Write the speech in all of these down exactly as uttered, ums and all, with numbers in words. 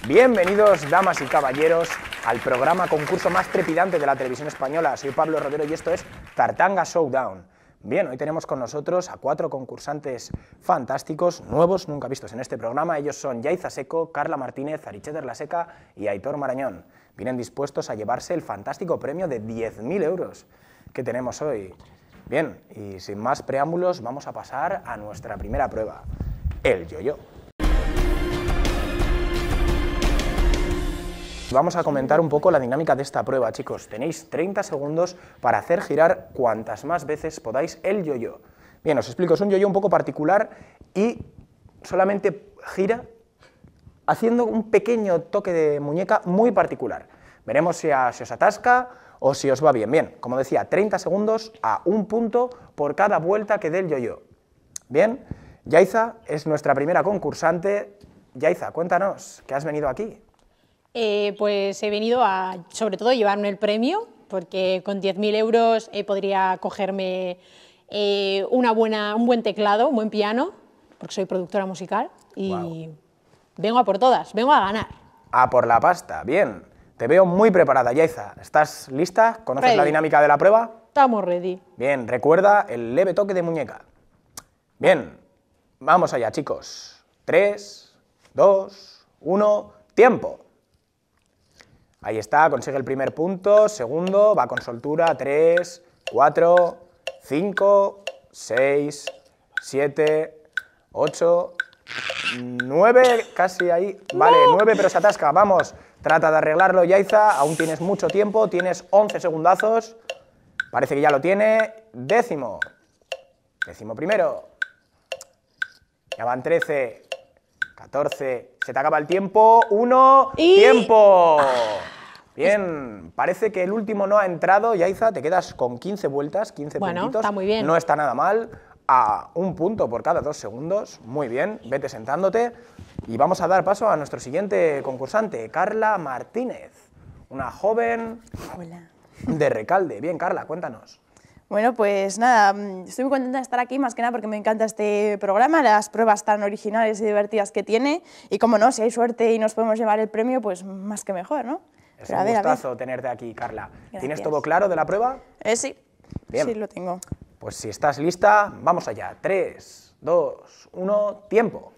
Bienvenidos, damas y caballeros, al programa concurso más trepidante de la televisión española. Soy Pablo Rodero y esto es Tartanga Showdown. Bien, hoy tenemos con nosotros a cuatro concursantes fantásticos, nuevos, nunca vistos en este programa. Ellos son Yaiza Seco, Carla Martínez, Aritxeder Laseca y Aitor Marañón. Vienen dispuestos a llevarse el fantástico premio de diez mil euros que tenemos hoy. Bien, y sin más preámbulos, vamos a pasar a nuestra primera prueba, el yo-yo. Vamos a comentar un poco la dinámica de esta prueba, chicos. Tenéis treinta segundos para hacer girar cuantas más veces podáis el yo-yo. Bien, os explico, es un yo-yo un poco particular y solamente gira haciendo un pequeño toque de muñeca muy particular. Veremos si, a, si os atasca o si os va bien. Bien, como decía, treinta segundos a un punto por cada vuelta que dé el yo-yo. Bien, Yaiza es nuestra primera concursante. Yaiza, cuéntanos, ¿qué has venido aquí? Eh, pues he venido a, sobre todo, llevarme el premio, porque con diez mil euros eh, podría cogerme eh, una buena, un buen teclado, un buen piano, porque soy productora musical, y wow. vengo a por todas, vengo a ganar. A por la pasta, bien. Te veo muy preparada, Yaiza. ¿Estás lista? ¿Conoces ready. La dinámica de la prueba? Estamos ready. Bien, recuerda el leve toque de muñeca. Bien, vamos allá, chicos. tres, dos, uno, tiempo. Ahí está, consigue el primer punto, segundo, va con soltura, tres, cuatro, cinco, seis, siete, ocho, nueve, casi ahí, vale, nueve, pero se atasca, vamos, trata de arreglarlo, Yaiza, aún tienes mucho tiempo, tienes once segundazos, parece que ya lo tiene, décimo, décimo primero, ya van trece, catorce, se te acaba el tiempo, uno, y... ¡tiempo! Bien, parece que el último no ha entrado, Yaiza, te quedas con quince vueltas, quince bueno, puntitos, está muy bien. No está nada mal, a un punto por cada dos segundos, muy bien, vete sentándote, y vamos a dar paso a nuestro siguiente concursante, Carla Martínez, una joven Hola. de Recalde. Bien, Carla, cuéntanos. Bueno, pues nada, estoy muy contenta de estar aquí, más que nada porque me encanta este programa, las pruebas tan originales y divertidas que tiene, y como no, si hay suerte y nos podemos llevar el premio, pues más que mejor, ¿no? Es Pero un a ver, gustazo tenerte aquí, Carla. Gracias. ¿Tienes todo claro de la prueba? Eh, sí, bien. Sí lo tengo. Pues si estás lista, vamos allá. tres, dos, uno, tiempo.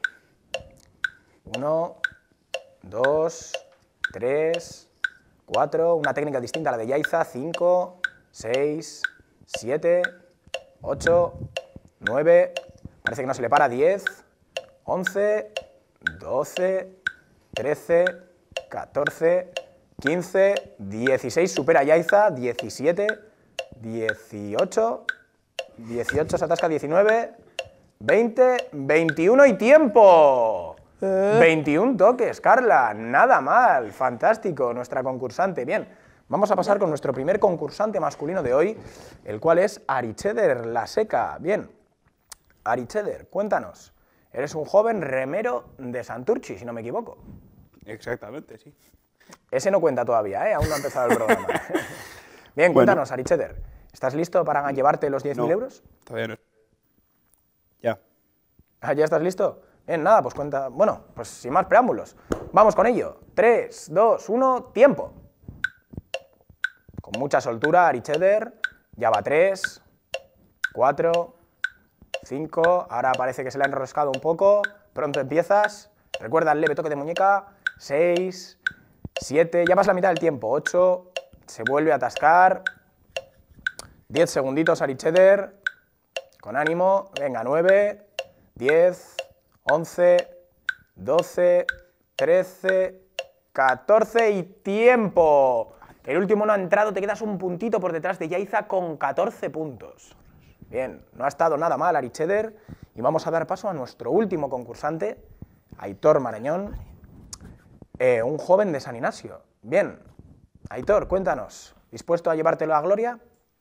uno, dos, tres, cuatro, una técnica distinta a la de Yaiza, cinco, seis, siete, ocho, nueve, parece que no se le para, diez, once, doce, trece, catorce, quince, dieciséis, supera Yaiza, diecisiete, dieciocho, dieciocho se atasca, diecinueve, veinte, veintiuno y tiempo. Eh. veintiún toques, Carla, nada mal, fantástico, nuestra concursante, bien. Vamos a pasar con nuestro primer concursante masculino de hoy, el cual es Aritxeder Laseca. Bien, Aritxeder, cuéntanos, eres un joven remero de Santurtzi, si no me equivoco. Exactamente, sí. Ese no cuenta todavía, ¿eh? Aún no ha empezado el programa. Bien, cuéntanos, bueno. Aritxeder, ¿estás listo para llevarte los diez mil no, euros? Todavía no. Ya. ¿Ah, ya estás listo? Bien, nada, pues cuenta... Bueno, pues sin más preámbulos, vamos con ello. tres, dos, uno, tiempo. Con mucha soltura, Aritxeder, ya va tres, cuatro, cinco, ahora parece que se le ha enroscado un poco, pronto empiezas, recuerda el leve toque de muñeca, seis, siete, ya vas la mitad del tiempo, ocho, se vuelve a atascar, diez segunditos, Aritxeder, con ánimo, venga, nueve, diez, once, doce, trece, catorce y tiempo. El último no ha entrado, te quedas un puntito por detrás de Yaiza con catorce puntos. Bien, no ha estado nada mal Aritxeder y vamos a dar paso a nuestro último concursante, Aitor Marañón, eh, un joven de San Ignacio. Bien, Aitor, cuéntanos, ¿dispuesto a llevártelo a Gloria?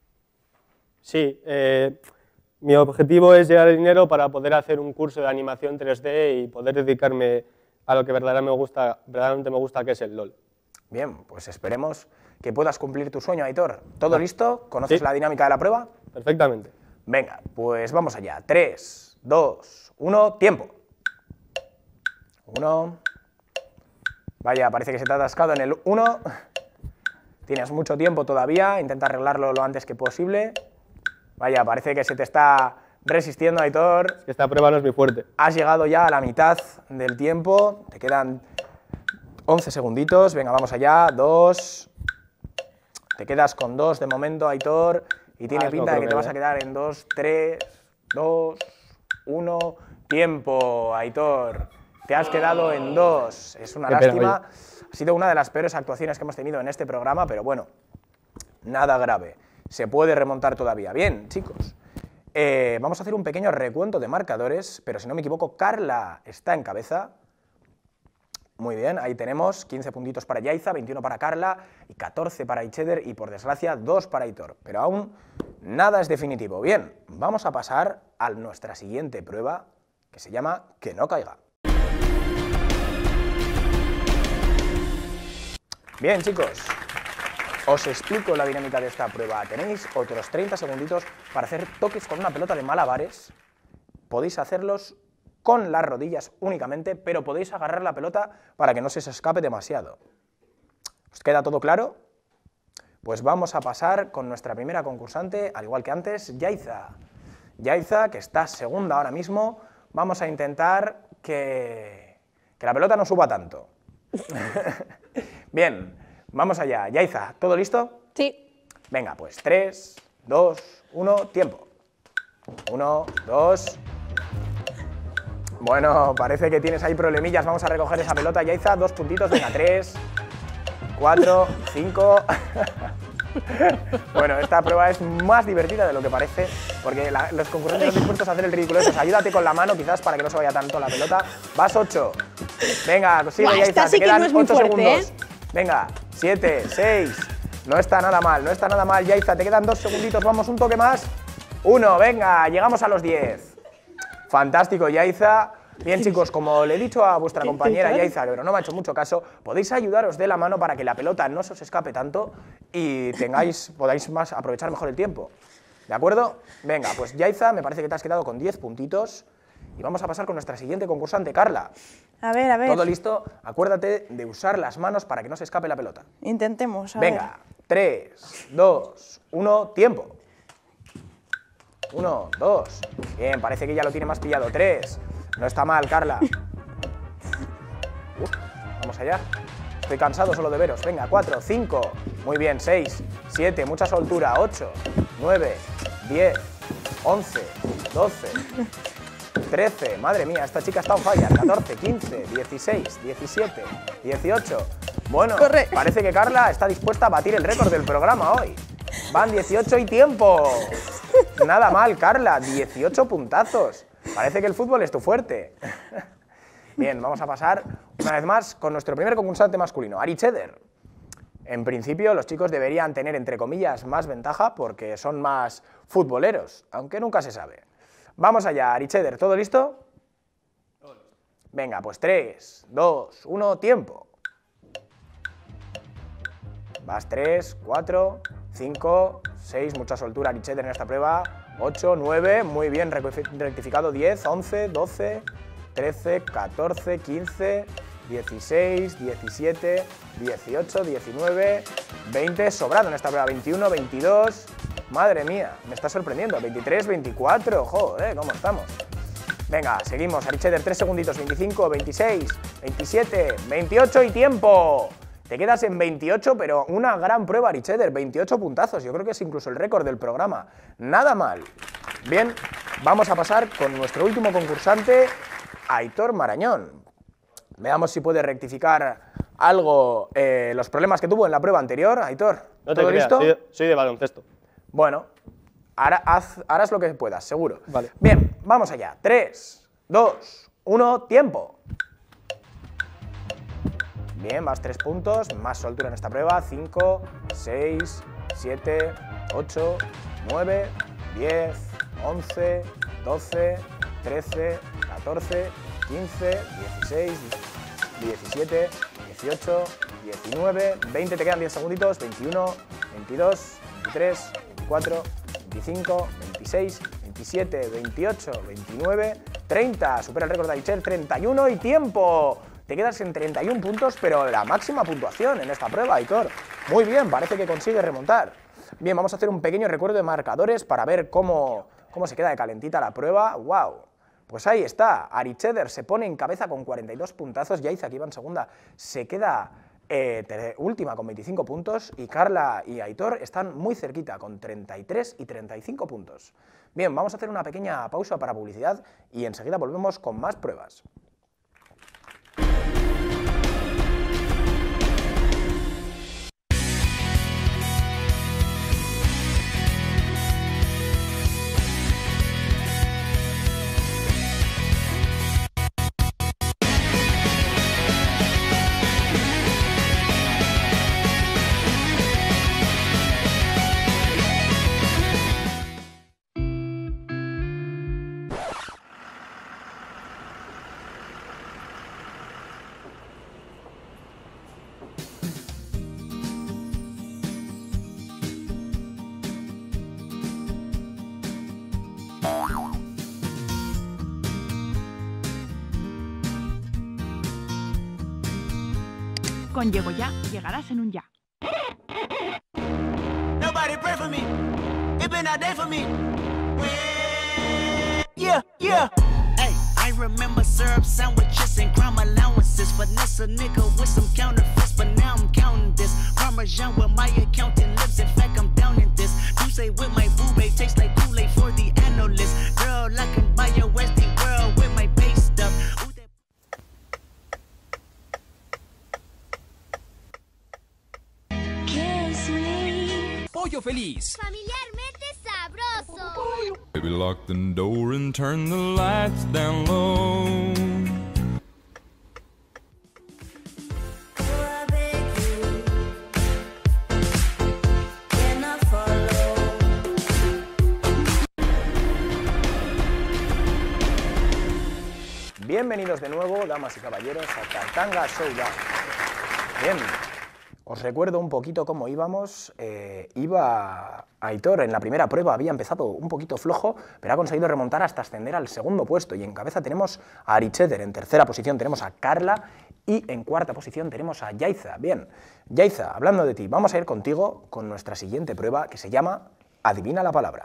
Sí, eh, mi objetivo es llegar al dinero para poder hacer un curso de animación tres D y poder dedicarme a lo que verdaderamente me gusta, verdaderamente me gusta, que es el LOL. Bien, pues esperemos que puedas cumplir tu sueño, Aitor. ¿Todo listo? ¿Conoces sí. la dinámica de la prueba? Perfectamente. Venga, pues vamos allá. tres, dos, uno, tiempo. uno, Vaya, parece que se te ha atascado en el uno. Tienes mucho tiempo todavía, intenta arreglarlo lo antes que posible. Vaya, parece que se te está resistiendo, Aitor. Es que esta prueba no es muy fuerte. Has llegado ya a la mitad del tiempo, te quedan once segunditos. Venga, vamos allá, dos. Te quedas con dos de momento, Aitor, y tiene Ah, pinta no de que creo te que vas a quedar en dos, tres, dos, uno. Tiempo, Aitor. Te has quedado en dos. Es una Qué pena, lástima. Ha sido una de las peores actuaciones que hemos tenido en este programa, pero bueno, nada grave. Se puede remontar todavía. Bien, chicos. Eh, vamos a hacer un pequeño recuento de marcadores, pero si no me equivoco, Carla está en cabeza. Muy bien, ahí tenemos quince puntitos para Yaiza, veintiuno para Carla y catorce para Itcheder y, por desgracia, dos para Aitor. Pero aún nada es definitivo. Bien, vamos a pasar a nuestra siguiente prueba, que se llama Que no caiga. Bien, chicos, os explico la dinámica de esta prueba. Tenéis otros treinta segunditos para hacer toques con una pelota de malabares. Podéis hacerlos con las rodillas únicamente, pero podéis agarrar la pelota para que no se os escape demasiado. ¿Os queda todo claro? Pues vamos a pasar con nuestra primera concursante, al igual que antes, Yaiza. Yaiza, que está segunda ahora mismo, vamos a intentar que, que la pelota no suba tanto. Bien, vamos allá. Yaiza, ¿todo listo? Sí. Venga, pues tres, dos, uno, tiempo. uno, dos... Bueno, parece que tienes ahí problemillas. Vamos a recoger esa pelota, Yaiza. Dos puntitos, venga, tres, cuatro, cinco... Bueno, esta prueba es más divertida de lo que parece, porque la, los concurrentes están dispuestos a hacer el ridículo. Pues ayúdate con la mano, quizás, para que no se vaya tanto la pelota. Vas ocho. Venga, sigue, Buah, Yaiza, esta sí te que quedan no es muy ocho fuerte, segundos. ¿eh? Venga, siete, seis. No está nada mal, no está nada mal, Yaiza. Te quedan dos segunditos, vamos, un toque más. Uno, venga, llegamos a los diez. Fantástico, Yaiza. Bien, chicos, como le he dicho a vuestra compañera Yaiza, pero no me ha hecho mucho caso, podéis ayudaros de la mano para que la pelota no se os escape tanto y tengáis, podáis más aprovechar mejor el tiempo. ¿De acuerdo? Venga, pues Yaiza, me parece que te has quedado con diez puntitos y vamos a pasar con nuestra siguiente concursante, Carla. A ver, a ver. ¿Todo listo? Acuérdate de usar las manos para que no se escape la pelota. Intentemos, a Venga, tres, dos, uno, tiempo. uno, dos. Bien, parece que ya lo tiene más pillado. tres. No está mal, Carla. Uf, vamos allá. Estoy cansado solo de veros. Venga, cuatro, cinco. Muy bien, seis, siete, mucha soltura. ocho, nueve, diez, once, doce, trece. Madre mía, esta chica está on fire. catorce, quince, dieciséis, diecisiete, dieciocho. Bueno, Corre. parece que Carla está dispuesta a batir el récord del programa hoy. Van dieciocho y tiempo. Nada mal, Carla. dieciocho puntazos. Parece que el fútbol es tu fuerte. Bien, vamos a pasar una vez más con nuestro primer concursante masculino, Itcheder. En principio, los chicos deberían tener, entre comillas, más ventaja porque son más futboleros, aunque nunca se sabe. Vamos allá, Itcheder, ¿todo listo? Venga, pues tres, dos, uno, tiempo. Vas tres, cuatro, cinco, seis, mucha soltura, Itcheder en esta prueba. ocho, nueve, muy bien, rectificado, diez, once, doce, trece, catorce, quince, dieciséis, diecisiete, dieciocho, diecinueve, veinte, sobrado en esta prueba, veintiuno, veintidós, madre mía, me está sorprendiendo, veintitrés, veinticuatro, joder, ¿cómo estamos? Venga, seguimos, Itcheder, tres segunditos, veinticinco, veintiséis, veintisiete, veintiocho y tiempo. Te quedas en veintiocho, pero una gran prueba, Itcheder, veintiocho puntazos. Yo creo que es incluso el récord del programa. Nada mal. Bien, vamos a pasar con nuestro último concursante, Aitor Marañón. Veamos si puede rectificar algo eh, los problemas que tuvo en la prueba anterior. Aitor, No te ¿todo creas, listo? soy de, soy de baloncesto. Bueno, hará, haz, harás lo que puedas, seguro. Vale. Bien, vamos allá. tres, dos, uno, tiempo. Bien, vas tres puntos, más soltura en esta prueba, cinco, seis, siete, ocho, nueve, diez, once, doce, trece, catorce, quince, dieciséis, diecisiete, dieciocho, diecinueve, veinte, te quedan diez segunditos, veintiuno, veintidós, veintitrés, veinticuatro, veinticinco, veintiséis, veintisiete, veintiocho, veintinueve, treinta, supera el récord de Itcheder, treinta y uno y tiempo. te quedas en treinta y un puntos, pero la máxima puntuación en esta prueba, Aitor. Muy bien, parece que consigues remontar. Bien, vamos a hacer un pequeño recuerdo de marcadores para ver cómo, cómo se queda de calentita la prueba. ¡Wow! Pues ahí está, Aricheder se pone en cabeza con cuarenta y dos puntazos, Yaiza, que iba en segunda, se queda eh, última con veinticinco puntos, y Carla y Aitor están muy cerquita con treinta y tres y treinta y cinco puntos. Bien, vamos a hacer una pequeña pausa para publicidad y enseguida volvemos con más pruebas. Con Llego Ya, llegarás en un ya. Nobody pray for me. It been a day for me. Yeah, yeah. Hey, I remember syrup sandwiches and crime allowances. Finesse a nigga with some counterfeits, but now I'm counting this. Parmesan with my accountant lips. In fact, I'm down in this. You say with my boo babe tastes like Kool-Aid for the analyst. Girl, I can buy your Westie world with my base stuff. Pollo Feliz. Familiarmente sabroso. Baby, lock the door and turn the lights down low. Bienvenidos de nuevo, damas y caballeros, a Tartanga Showdown. Bien. Os recuerdo un poquito cómo íbamos. Eh, iba Aitor en la primera prueba, había empezado un poquito flojo, pero ha conseguido remontar hasta ascender al segundo puesto. Y en cabeza tenemos a Aricheder, en tercera posición tenemos a Carla y en cuarta posición tenemos a Yaiza. Bien, Yaiza, hablando de ti, vamos a ir contigo con nuestra siguiente prueba que se llama Adivina la palabra.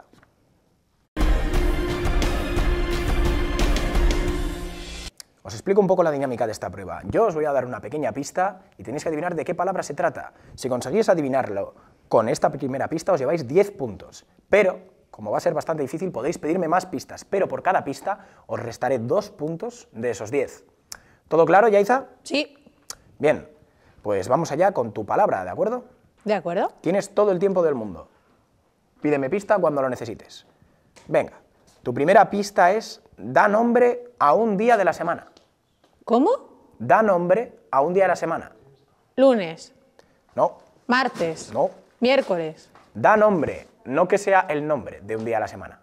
Os explico un poco la dinámica de esta prueba. Yo os voy a dar una pequeña pista y tenéis que adivinar de qué palabra se trata. Si conseguís adivinarlo con esta primera pista os lleváis diez puntos, pero como va a ser bastante difícil podéis pedirme más pistas, pero por cada pista os restaré dos puntos de esos diez. ¿Todo claro, Yaiza? Sí. Bien, pues vamos allá con tu palabra, ¿de acuerdo? ¿De acuerdo? Tienes todo el tiempo del mundo. Pídeme pista cuando lo necesites. Venga, tu primera pista es da nombre a un día de la semana. ¿Cómo? Da nombre a un día de la semana. Lunes. No. Martes. No. Miércoles. Da nombre, no que sea el nombre de un día de la semana.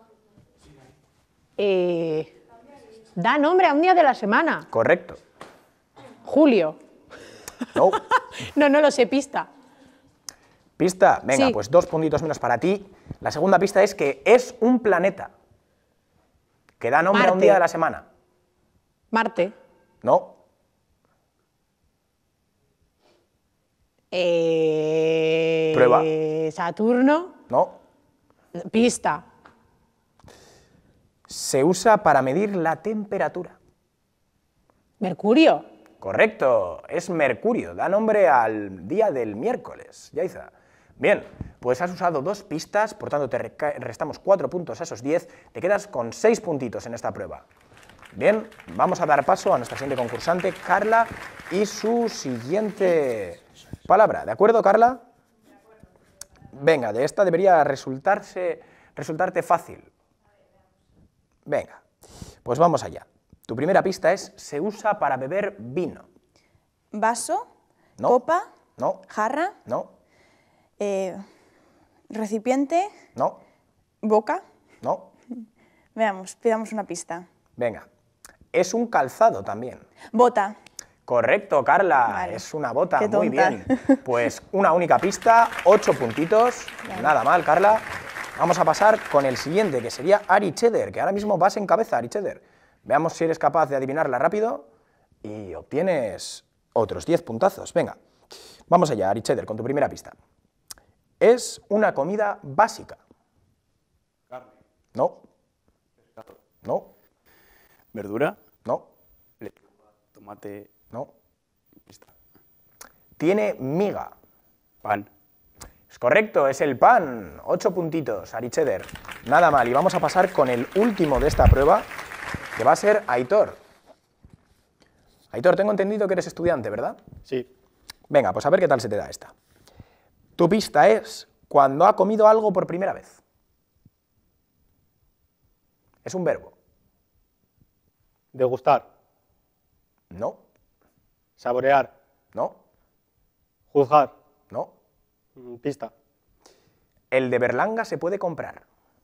Eh, da nombre a un día de la semana. Correcto. Julio. No. No, no lo sé, pista. Pista, venga, Sí. pues dos puntitos menos para ti. La segunda pista es que es un planeta que da nombre a un Marte. día de la semana. Marte. No. Eh, Prueba. Saturno. No. Pista. Se usa para medir la temperatura. Mercurio. Correcto, es Mercurio, da nombre al día del miércoles, Yaiza. Bien, pues has usado dos pistas, por tanto te restamos cuatro puntos a esos diez, te quedas con seis puntitos en esta prueba. Bien, vamos a dar paso a nuestra siguiente concursante, Carla, y su siguiente palabra. ¿De acuerdo, Carla? De acuerdo. Venga, de esta debería resultarse, resultarte fácil. Venga, pues vamos allá. Tu primera pista es, se usa para beber vino. Vaso, No. copa, No, jarra, no, eh, recipiente, no, boca. no. Veamos, pidamos una pista. Venga, es un calzado también. Bota. Correcto, Carla, Vale. es una bota, Qué muy tonta. bien. Pues una única pista, ocho puntitos, nada mal, Carla. Vamos a pasar con el siguiente, que sería Aricheder, que ahora mismo vas en cabeza, Aricheder. Veamos si eres capaz de adivinarla rápido. y obtienes otros diez puntazos. Venga, vamos allá, Ari Cheddar, con tu primera pista. Es una comida básica. Carne. No. No. Verdura. No. Lechuga, tomate. No. Pista. Tiene miga. Pan. Es correcto, es el pan. Ocho puntitos, Ari Cheddar. Nada mal. Y vamos a pasar con el último de esta prueba, que va a ser Aitor. Aitor, tengo entendido que eres estudiante, ¿verdad? Sí. Venga, pues a ver qué tal se te da esta. Tu pista es cuando ha comido algo por primera vez. Es un verbo. Degustar. No, Saborear. no, Juzgar. no. Mm, Pista. El de Berlanga se puede comprar.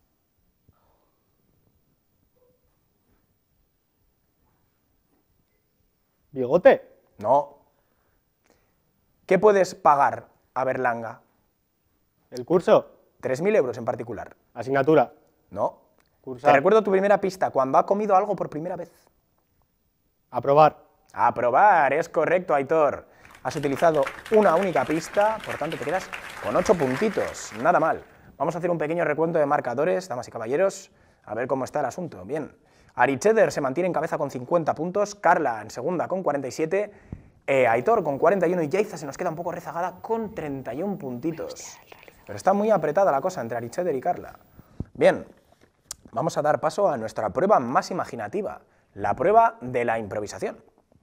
Bigote. No. ¿Qué puedes pagar a Berlanga? El curso. tres mil euros en particular. Asignatura. No. Cursar. Te recuerdo tu primera pista, cuando ha comido algo por primera vez. Aprobar. Aprobar, es correcto, Aitor. Has utilizado una única pista, por tanto te quedas con ocho puntitos, nada mal. Vamos a hacer un pequeño recuento de marcadores, damas y caballeros, a ver cómo está el asunto. Bien, Ari Cheddar se mantiene en cabeza con cincuenta puntos, Carla en segunda con cuarenta y siete, eh, Aitor con cuarenta y uno y Yaiza se nos queda un poco rezagada con treinta y uno puntitos. Pero está muy apretada la cosa entre Ari Cheddar y Carla. Bien, vamos a dar paso a nuestra prueba más imaginativa, la prueba de la improvisación.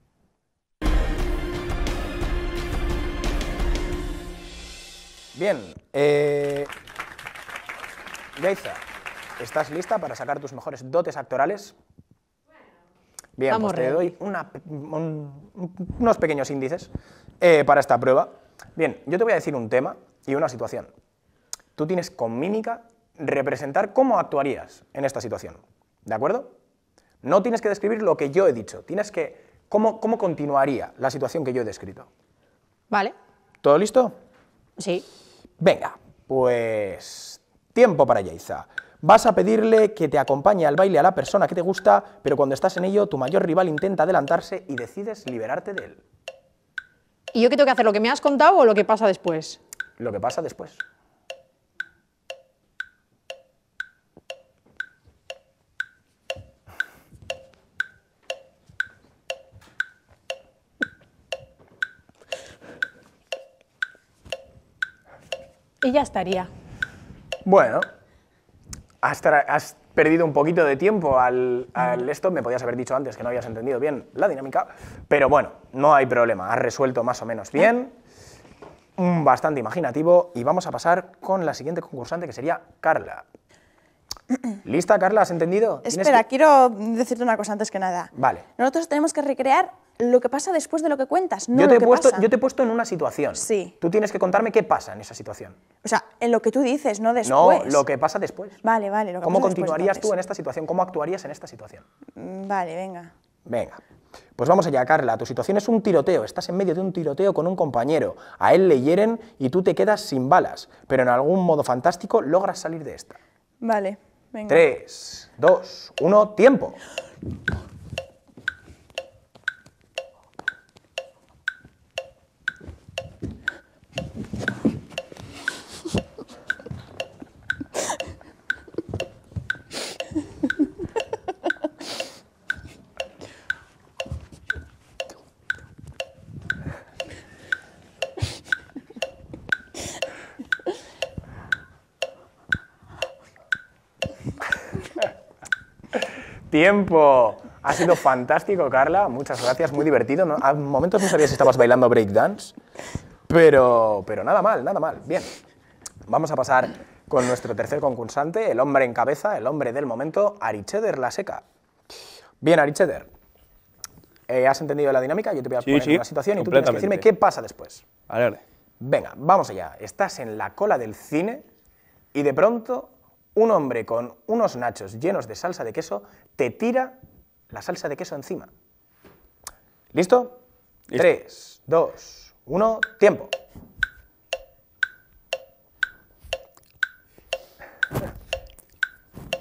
Bien, eh... Yaiza, ¿estás lista para sacar tus mejores dotes actorales? Bien, Vamos, pues te Rey. doy una- un- unos pequeños índices eh, para esta prueba. Bien, yo te voy a decir un tema y una situación. Tú tienes con mímica representar cómo actuarías en esta situación, ¿de acuerdo? No tienes que describir lo que yo he dicho, tienes que... ¿Cómo, cómo continuaría la situación que yo he descrito? Vale, ¿Todo listo? sí. Venga, pues tiempo para Yaiza. Vas a pedirle que te acompañe al baile a la persona que te gusta, pero cuando estás en ello, tu mayor rival intenta adelantarse y decides liberarte de él. ¿Y yo qué tengo que hacer? ¿Lo que me has contado o lo que pasa después? Lo que pasa después. Y ya estaría. Bueno, has, tra- has perdido un poquito de tiempo al, al esto, me podías haber dicho antes que no habías entendido bien la dinámica, pero bueno, no hay problema, has resuelto más o menos bien, mm, bastante imaginativo, y vamos a pasar con la siguiente concursante, que sería Carla. ¿Lista, Carla? ¿Has entendido? ¿Tienes Espera, que- quiero decirte una cosa antes que nada. Vale. Nosotros tenemos que recrear lo que pasa después de lo que cuentas, no yo, te lo he que puesto, pasa. yo te he puesto en una situación. Sí. Tú tienes que contarme qué pasa en esa situación. O sea, en lo que tú dices, no No, después. lo que pasa después. Vale, vale. Lo que ¿Cómo pasa después, continuarías tú en entonces. esta situación? ¿Cómo actuarías en esta situación? Mm, Vale, venga. Venga, pues vamos allá, Carla. Tu situación es un tiroteo. Estás en medio de un tiroteo con un compañero. A él le hieren y tú te quedas sin balas. Pero en algún modo fantástico logras salir de esta. Vale, venga. Tres, dos, uno, tiempo. Tiempo. Ha sido fantástico, Carla. Muchas gracias, muy divertido. ¿no? A momentos no sabía si estabas bailando breakdance, pero, pero nada mal, nada mal. Bien, vamos a pasar con nuestro tercer concursante, el hombre en cabeza, el hombre del momento, Ari Cheddar La Seca. Bien, Ari Cheddar, eh, ¿has entendido la dinámica? Yo te voy a Sí, poner sí, una situación y tú tienes que decirme completamente. qué pasa después. Vale. Venga, vamos allá. Estás en la cola del cine y de pronto un hombre con unos nachos llenos de salsa de queso te tira la salsa de queso encima. ¿Listo? Listo. Tres, dos, uno, tiempo.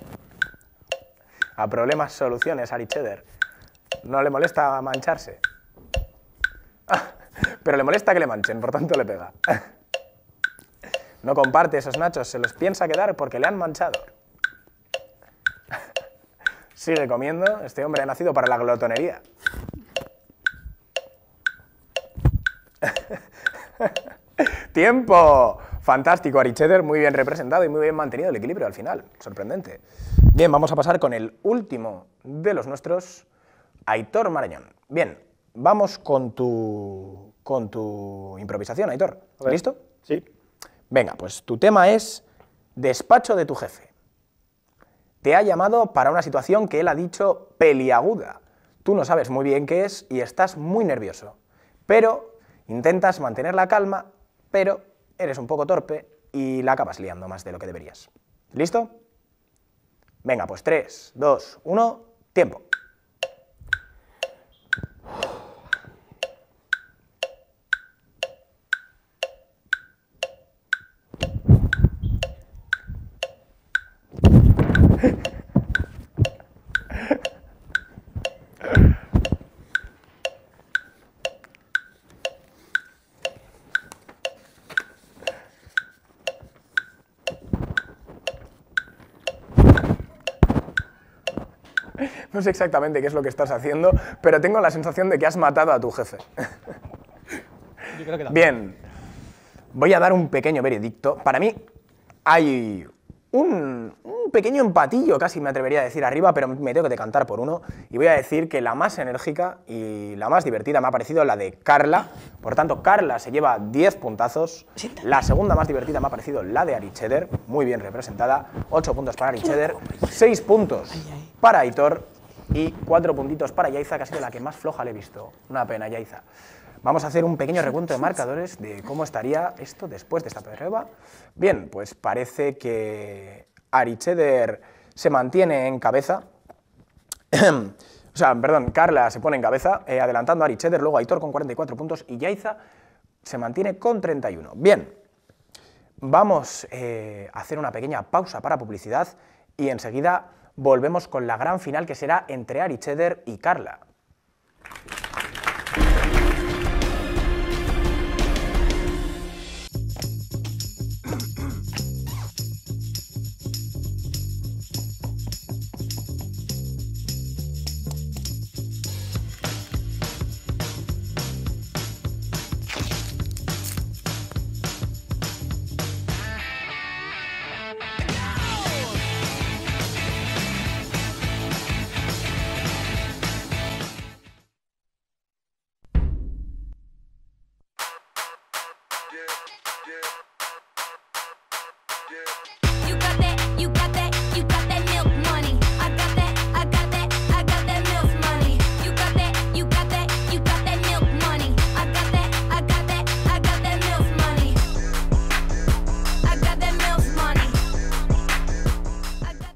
A problemas, soluciones, Ari Cheddar. ¿No le molesta mancharse? pero le molesta que le manchen, por tanto le pega. No comparte esos nachos, se los piensa quedar porque le han manchado. Sigue comiendo, este hombre ha nacido para la glotonería. ¡Tiempo! Fantástico, Ari Cheddar, muy bien representado y muy bien mantenido el equilibrio al final. Sorprendente. Bien, vamos a pasar con el último de los nuestros, Aitor Marañón. Bien, vamos con tu, con tu improvisación, Aitor. ¿Listo? Sí. Venga, pues tu tema es despacho de tu jefe. Te ha llamado para una situación que él ha dicho peliaguda. Tú no sabes muy bien qué es y estás muy nervioso, pero intentas mantener la calma, pero eres un poco torpe y la acabas liando más de lo que deberías. ¿Listo? Venga, pues tres, dos, uno, tiempo. No sé exactamente qué es lo que estás haciendo, pero tengo la sensación de que has matado a tu jefe. Yo creo que Bien, voy a dar un pequeño veredicto. Para mí hay un, un pequeño empatillo, casi me atrevería a decir arriba, pero me tengo que decantar por uno. Y voy a decir que la más enérgica y la más divertida me ha parecido la de Carla. Por tanto, Carla se lleva diez puntazos. La segunda más divertida me ha parecido la de Ari Cheddar, muy bien representada. ocho puntos para Ari Cheddar, seis puntos para Aitor y cuatro puntitos para Yaiza, que ha sido la que más floja le he visto. Una pena, Yaiza. Vamos a hacer un pequeño recuento de marcadores de cómo estaría esto después de esta prueba. Bien, pues parece que Ari Cheddar se mantiene en cabeza. O sea, perdón, Carla se pone en cabeza, eh, adelantando a Ari Cheddar, luego Aitor con cuarenta y cuatro puntos y Yaiza se mantiene con treinta y uno. Bien, vamos eh, a hacer una pequeña pausa para publicidad y enseguida volvemos con la gran final que será entre Ari Cheddar y Carla. You got that, you got that, you got that milk money. I got that, I got that, I got that milk money. You got that, you got that, you got that milk money. I got that, I got that, I got that milk money. I got that milk money. I got that.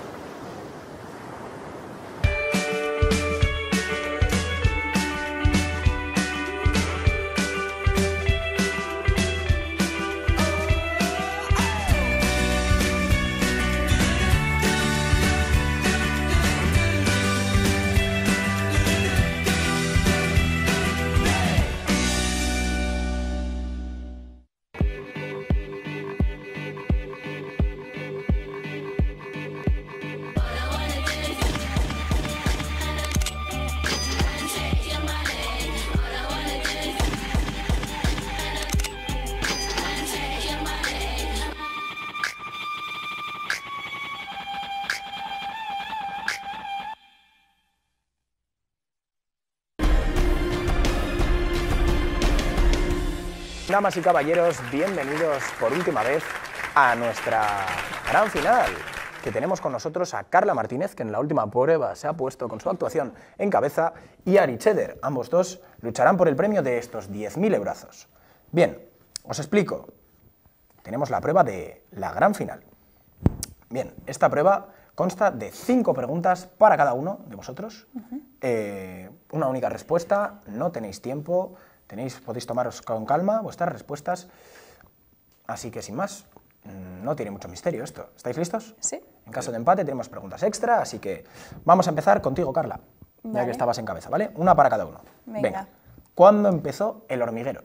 Damas y caballeros, bienvenidos por última vez a nuestra gran final, que tenemos con nosotros a Carla Martínez, que en la última prueba se ha puesto con su actuación en cabeza, y Ari Cheddar. Ambos dos lucharán por el premio de estos diez mil eurazos. Bien, os explico. Tenemos la prueba de la gran final. Bien, esta prueba consta de cinco preguntas para cada uno de vosotros. Uh-huh. eh, una única respuesta, no tenéis tiempo. Tenéis, podéis tomaros con calma vuestras respuestas, así que sin más, no tiene mucho misterio esto. ¿Estáis listos? Sí. En caso de empate tenemos preguntas extra, así que vamos a empezar contigo, Carla, Vale. ya que estabas en cabeza, ¿vale? Una para cada uno. Venga. Venga. ¿Cuándo empezó El hormiguero?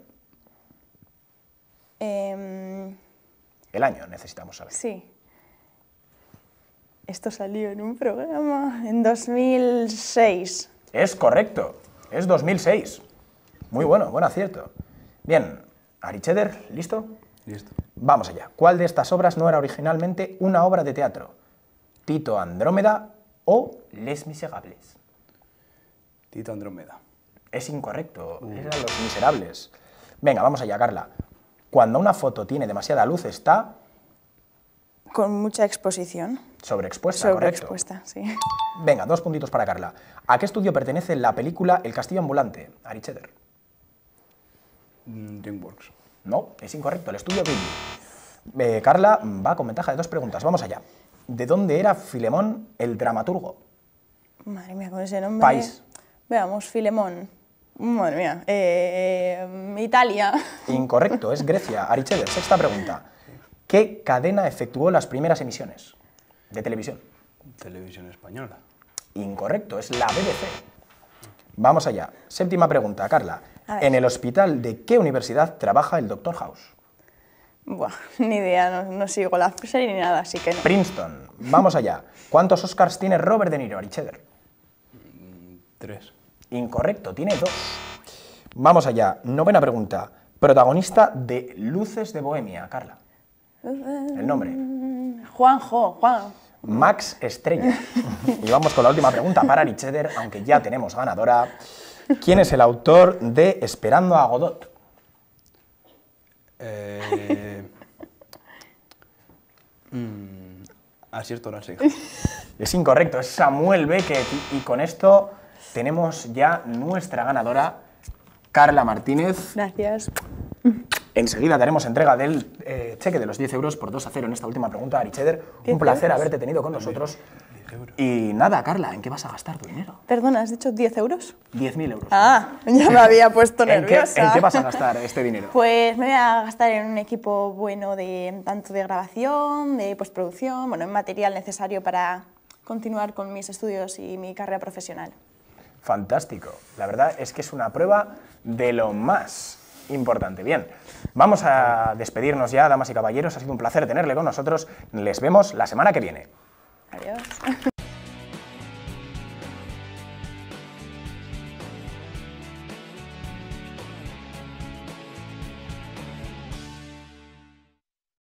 Em, El año necesitamos saber. sí. Esto salió en un programa en dos mil seis. Es correcto, es dos mil seis. Muy bueno, buen acierto. Bien, Ari Cheder, ¿listo? Listo. Vamos allá. ¿Cuál de estas obras no era originalmente una obra de teatro? ¿Tito Andrómeda o Les Miserables? Tito Andrómeda. Es incorrecto, eran Los Miserables. Venga, vamos allá, Carla. Cuando una foto tiene demasiada luz está Con mucha exposición. sobreexpuesta, correcto. Sobreexpuesta, sí. Venga, dos puntitos para Carla. ¿A qué estudio pertenece la película El castillo ambulante? Ari Cheder. Mm, DreamWorks. No, es incorrecto, el estudio Ghibli. Eh, Carla va con ventaja de dos preguntas. Vamos allá. ¿De dónde era Filemón el dramaturgo? Madre mía, con ese nombre. País. Veamos, Filemón. Madre mía. Eh, Italia. Incorrecto, es Grecia. Ari Cheder, sexta pregunta. ¿Qué cadena efectuó las primeras emisiones de televisión? Televisión española. Incorrecto, es la B B C. Vamos allá. Séptima pregunta, Carla. A ver. ¿En el hospital de qué universidad trabaja el doctor House? Buah, ni idea, no, no sigo la serie ni nada, así que no. Princeton. Vamos allá. ¿Cuántos Oscars tiene Robert De Niro, Ari Cheder? Tres. Incorrecto, tiene dos. Vamos allá. Novena pregunta. Protagonista de Luces de Bohemia, Carla. El nombre. Juanjo, Juan. Max Estrella. Y vamos con la última pregunta para Ari Cheder, aunque ya tenemos ganadora. ¿Quién es el autor de Esperando a Godot? Eh... mm, acierto la siga. Es incorrecto, es Samuel Beckett. Y con esto tenemos ya nuestra ganadora, Carla Martínez. Gracias. Enseguida daremos entrega del eh, cheque de los diez euros por dos a cero en esta última pregunta, Ari Cheder. Un ¿diez placer euros? haberte tenido con nosotros. Y nada, Carla, ¿en qué vas a gastar tu dinero? Perdona, ¿has dicho diez euros? diez mil euros. Ah, ya me había puesto ¿En qué, nerviosa. ¿En qué vas a gastar este dinero? Pues me voy a gastar en un equipo bueno de tanto de grabación, de postproducción, bueno, en material necesario para continuar con mis estudios y mi carrera profesional. Fantástico. La verdad es que es una prueba de lo más importante. Bien, vamos a despedirnos ya, damas y caballeros. Ha sido un placer tenerle con nosotros. Les vemos la semana que viene. Adiós.